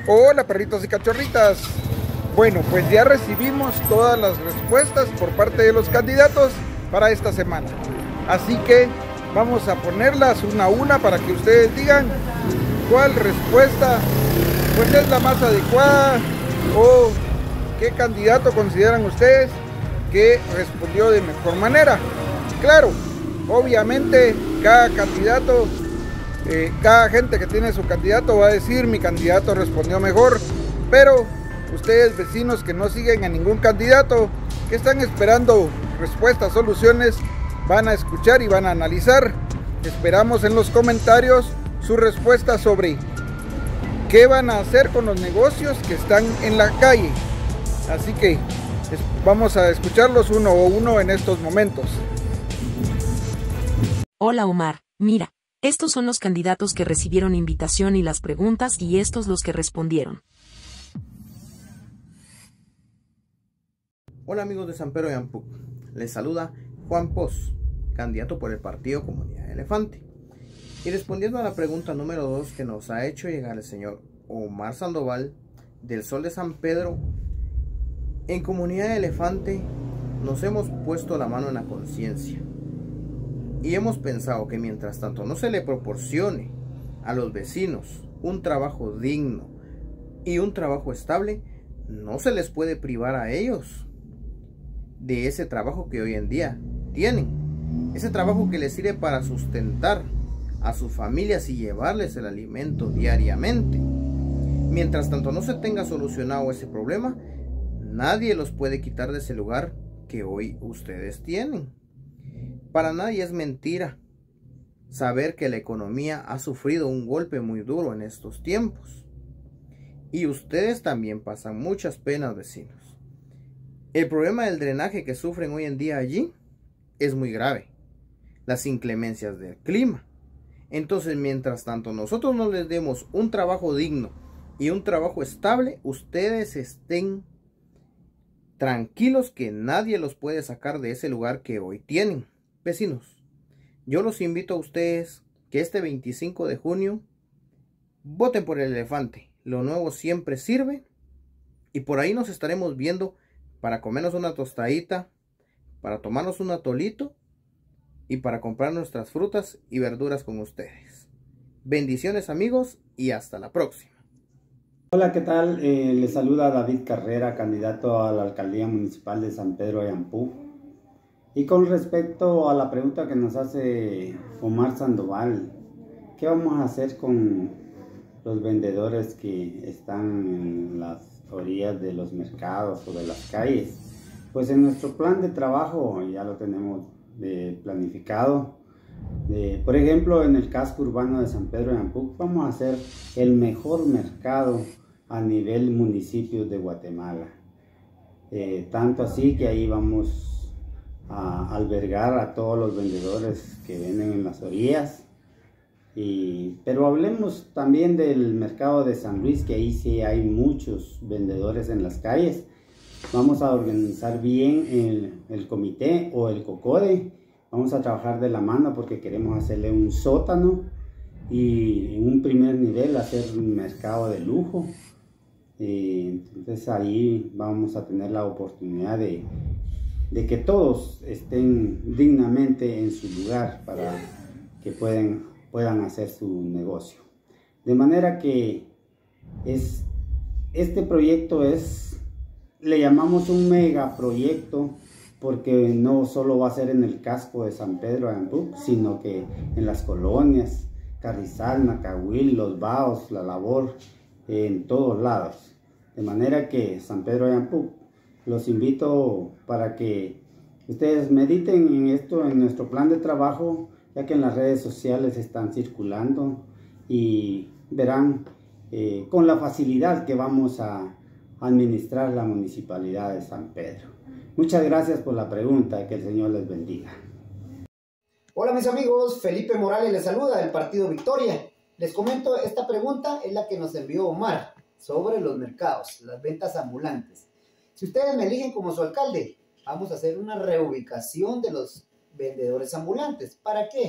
Hola perritos y cachorritas. Bueno, pues ya recibimos todas las respuestas por parte de los candidatos para esta semana. Así que vamos a ponerlas una a una para que ustedes digan cuál respuesta pues es la más adecuada o qué candidato consideran ustedes que respondió de mejor manera. Claro, obviamente cada candidato, cada gente que tiene su candidato va a decir mi candidato respondió mejor, pero ustedes vecinos que no siguen a ningún candidato, que están esperando respuestas, soluciones, van a escuchar y van a analizar. Esperamos en los comentarios su respuesta sobre qué van a hacer con los negocios que están en la calle. Así que vamos a escucharlos uno a uno en estos momentos. Hola Omar, mira, estos son los candidatos que recibieron invitación y las preguntas y estos los que respondieron. Hola amigos de San Pedro de Ampuc, les saluda Juan Poz, candidato por el partido Comunidad Elefante. Y respondiendo a la pregunta número 2 que nos ha hecho llegar el señor Omar Sandoval del Sol de San Pedro, en Comunidad Elefante nos hemos puesto la mano en la conciencia y hemos pensado que mientras tanto no se le proporcione a los vecinos un trabajo digno y un trabajo estable, no se les puede privar a ellos de ese trabajo que hoy en día tienen, ese trabajo que les sirve para sustentar a sus familias y llevarles el alimento diariamente. Mientras tanto no se tenga solucionado ese problema, nadie los puede quitar de ese lugar que hoy ustedes tienen. Para nadie es mentira saber que la economía ha sufrido un golpe muy duro en estos tiempos. Y ustedes también pasan muchas penas, vecinos. El problema del drenaje que sufren hoy en día allí es muy grave. Las inclemencias del clima. Entonces, mientras tanto nosotros no les demos un trabajo digno y un trabajo estable, ustedes estén tranquilos que nadie los puede sacar de ese lugar que hoy tienen. Vecinos, yo los invito a ustedes que este 25 de junio voten por el elefante. Lo nuevo siempre sirve y por ahí nos estaremos viendo para comernos una tostadita, para tomarnos un atolito y para comprar nuestras frutas y verduras con ustedes. Bendiciones amigos y hasta la próxima. Hola, ¿qué tal? Les saluda David Carrera, candidato a la Alcaldía Municipal de San Pedro de Ampuc. Y con respecto a la pregunta que nos hace Omar Sandoval, ¿qué vamos a hacer con los vendedores que están en las orillas de los mercados o de las calles? Pues en nuestro plan de trabajo ya lo tenemos planificado. Por ejemplo, en el casco urbano de San Pedro de Ampuc vamos a hacer el mejor mercado a nivel municipio de Guatemala. Tanto así que ahí vamos a albergar a todos los vendedores que venden en las orillas. Pero hablemos también del mercado de San Luis, que ahí sí hay muchos vendedores en las calles. Vamos a organizar bien el comité o el COCODE. Vamos a trabajar de la mano porque queremos hacerle un sótano y en un primer nivel hacer un mercado de lujo. Entonces ahí vamos a tener la oportunidad de que todos estén dignamente en su lugar para que puedan hacer su negocio. De manera que este proyecto le llamamos un megaproyecto porque no solo va a ser en el casco de San Pedro de Ampuc, sino que en las colonias, Carrizal, Nacahuil, Los Baos, La Labor, en todos lados. De manera que San Pedro de Ampuc, los invito para que ustedes mediten en esto, en nuestro plan de trabajo, ya que en las redes sociales están circulando y verán con la facilidad que vamos a administrar la municipalidad de San Pedro. Muchas gracias por la pregunta, que el Señor les bendiga. Hola mis amigos, Felipe Morales les saluda del Partido Victoria. Les comento, esta pregunta es la que nos envió Omar sobre los mercados, las ventas ambulantes. Si ustedes me eligen como su alcalde, vamos a hacer una reubicación de los vendedores ambulantes. ¿Para qué?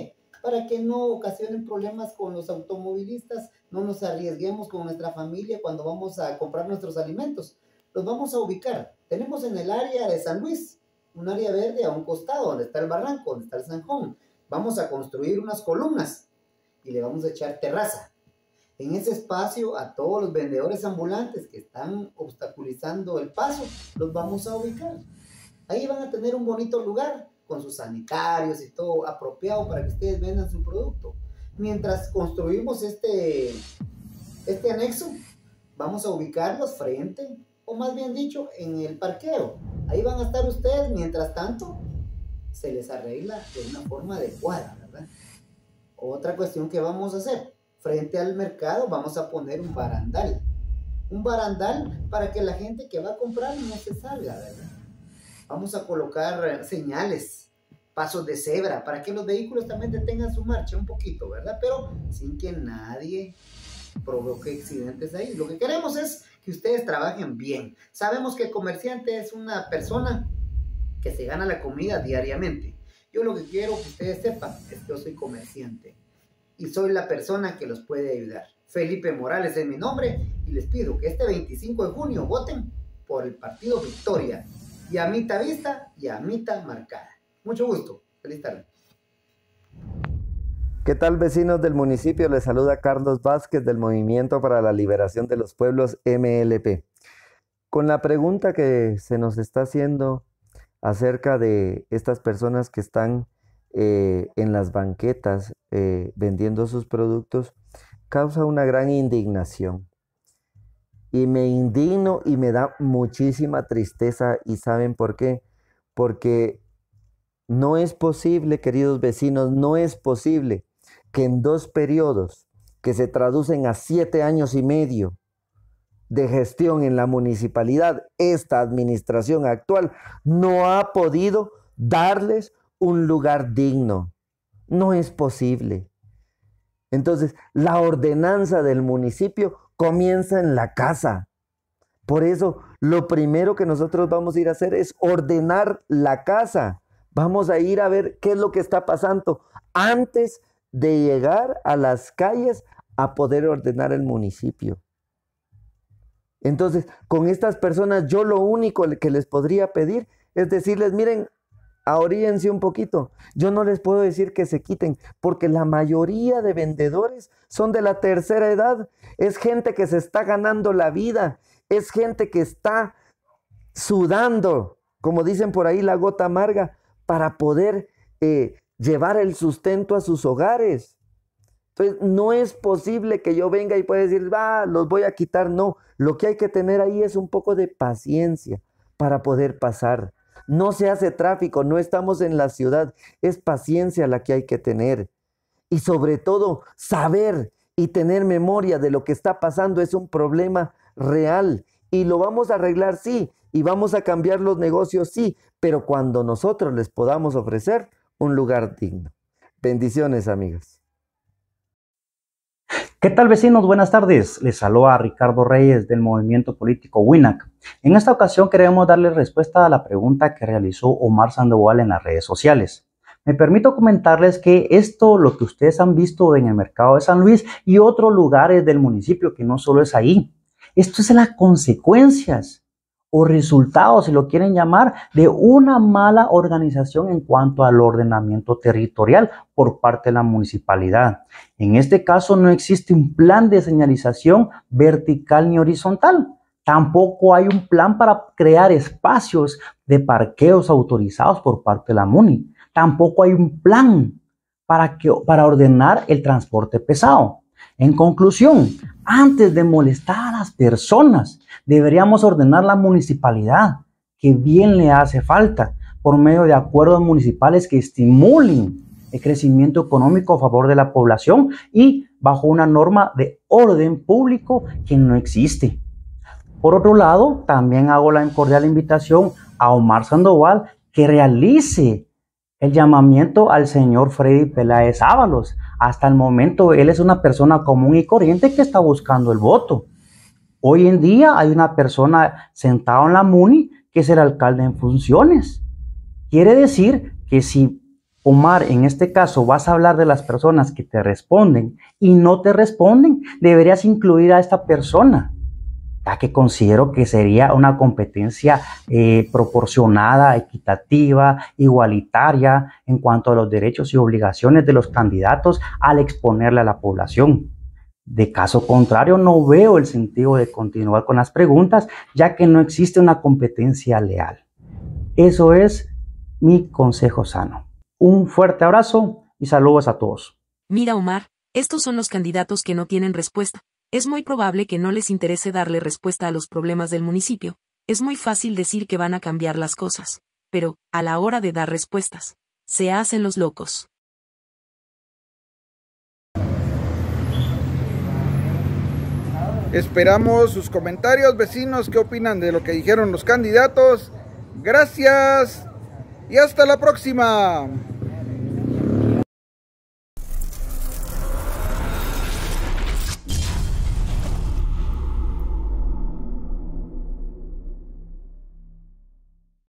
para que no ocasionen problemas con los automovilistas, no nos arriesguemos con nuestra familia cuando vamos a comprar nuestros alimentos. Los vamos a ubicar. Tenemos en el área de San Luis, un área verde a un costado, donde está el barranco, donde está el zanjón. Vamos a construir unas columnas y le vamos a echar terraza. En ese espacio, a todos los vendedores ambulantes que están obstaculizando el paso, los vamos a ubicar. Ahí van a tener un bonito lugar con sus sanitarios y todo apropiado para que ustedes vendan su producto. Mientras construimos este anexo, vamos a ubicarlos frente, o más bien dicho, en el parqueo. Ahí van a estar ustedes, mientras tanto, se les arregla de una forma adecuada, ¿verdad? Otra cuestión que vamos a hacer, frente al mercado vamos a poner un barandal. Un barandal para que la gente que va a comprar no se salga, ¿verdad? Vamos a colocar señales, pasos de cebra, para que los vehículos también detengan su marcha un poquito, ¿verdad? Pero sin que nadie provoque accidentes ahí. Lo que queremos es que ustedes trabajen bien. Sabemos que el comerciante es una persona que se gana la comida diariamente. Yo lo que quiero que ustedes sepan es que yo soy comerciante y soy la persona que los puede ayudar. Felipe Morales es mi nombre y les pido que este 25 de junio voten por el partido Victoria. Y a mitad vista y a mitad marcada. Mucho gusto. Feliz tarde. ¿Qué tal, vecinos del municipio? Les saluda Carlos Vázquez del Movimiento para la Liberación de los Pueblos MLP. Con la pregunta que se nos está haciendo acerca de estas personas que están en las banquetas vendiendo sus productos, causa una gran indignación. Y me indigno y me da muchísima tristeza. ¿Y saben por qué? Porque no es posible, queridos vecinos, no es posible que en 2 periodos que se traducen a 7 años y medio de gestión en la municipalidad, esta administración actual no ha podido darles un lugar digno. No es posible. Entonces, la ordenanza del municipio comienza en la casa. Por eso, lo primero que nosotros vamos a ir a hacer es ordenar la casa. Vamos a ir a ver qué es lo que está pasando antes de llegar a las calles a poder ordenar el municipio. Entonces, con estas personas, yo lo único que les podría pedir es decirles, miren, ahoríense un poquito. Yo no les puedo decir que se quiten, porque la mayoría de vendedores son de la tercera edad. Es gente que se está ganando la vida. Es gente que está sudando, como dicen por ahí, la gota amarga, para poder llevar el sustento a sus hogares. Entonces, no es posible que yo venga y pueda decir, los voy a quitar. No, lo que hay que tener ahí es un poco de paciencia para poder pasar. No se hace tráfico, no estamos en la ciudad, es paciencia la que hay que tener. Y sobre todo, saber y tener memoria de lo que está pasando es un problema real. Y lo vamos a arreglar, sí, y vamos a cambiar los negocios, sí, pero cuando nosotros les podamos ofrecer un lugar digno. Bendiciones, amigos. ¿Qué tal, vecinos? Buenas tardes. Les saluda Ricardo Reyes del movimiento político WINAC. En esta ocasión queremos darle respuesta a la pregunta que realizó Omar Sandoval en las redes sociales. Me permito comentarles que esto, lo que ustedes han visto en el mercado de San Luis y otros lugares del municipio, que no solo es ahí, esto es las consecuencias o resultados, si lo quieren llamar, de una mala organización en cuanto al ordenamiento territorial por parte de la municipalidad. En este caso no existe un plan de señalización vertical ni horizontal. Tampoco hay un plan para crear espacios de parqueos autorizados por parte de la MUNI. Tampoco hay un plan para ordenar el transporte pesado. En conclusión, antes de molestar a las personas, deberíamos ordenar la municipalidad, que bien le hace falta, por medio de acuerdos municipales que estimulen el crecimiento económico a favor de la población y bajo una norma de orden público que no existe. Por otro lado, también hago la cordial invitación a Omar Sandoval que realice el llamamiento al señor Freddy Peláez Ábalos. Hasta el momento él es una persona común y corriente que está buscando el voto. Hoy en día hay una persona sentada en la MUNI que es el alcalde en funciones. Quiere decir que si Omar, en este caso vas a hablar de las personas que te responden y no te responden. Deberías incluir a esta persona, ya que considero que sería una competencia proporcionada, equitativa, igualitaria en cuanto a los derechos y obligaciones de los candidatos al exponerle a la población. De caso contrario, no veo el sentido de continuar con las preguntas, ya que no existe una competencia leal. Eso es mi consejo sano. Un fuerte abrazo y saludos a todos. Mira, Omar, estos son los candidatos que no tienen respuesta. Es muy probable que no les interese darle respuesta a los problemas del municipio. Es muy fácil decir que van a cambiar las cosas, pero, a la hora de dar respuestas, se hacen los locos. Esperamos sus comentarios, vecinos, qué opinan de lo que dijeron los candidatos. Gracias y hasta la próxima.